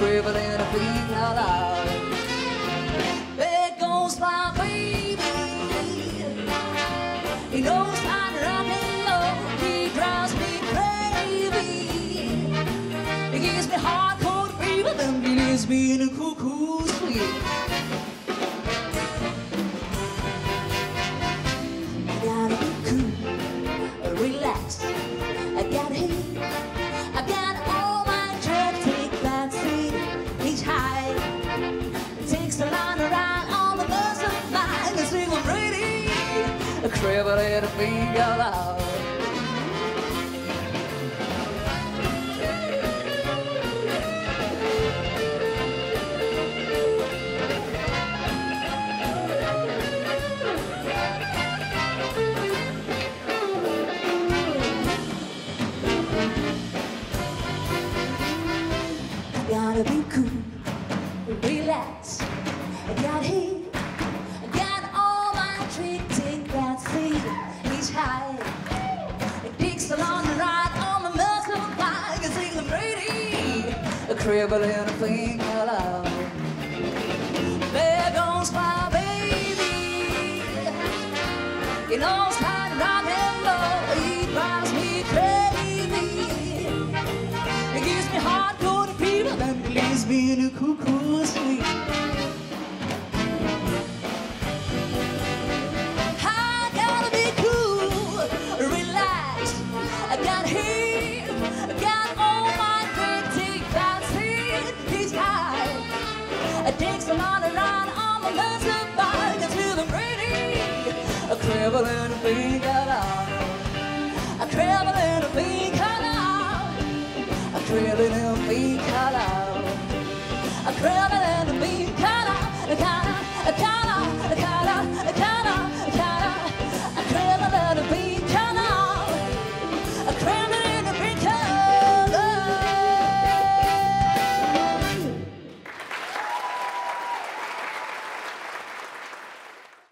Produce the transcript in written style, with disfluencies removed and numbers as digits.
cripple and a pink out. There goes my baby. He knows how to rock and roll. He drives me crazy. He gives me hardcore fever, then he leaves me in a cuckoo sleep. I gotta be cool, relax. I got heat, I got all my drugs. Take that seat, he's high. It takes a line around on the bus of mine. I sing I'm ready, a cripple and a finger out. Gotta be cool, relax. I got heat, I got all my tricks. Take that seat, he's high. It takes a long ride on the muscle bike. I sing I'm ready, a cripple and a finger out. There goes my baby. He knows how to rock and roll. He drives me crazy. He gives me hardcore and he leaves me in a cuckoo sleep. I gotta be cool, relax. I got heat, I got all my drink. Take that seat, he's high. It takes a lot of run on the muscle bike until I'm ready. A cripple and a finger out. A cripple and a finger out. A cripple and a finger out. A cripple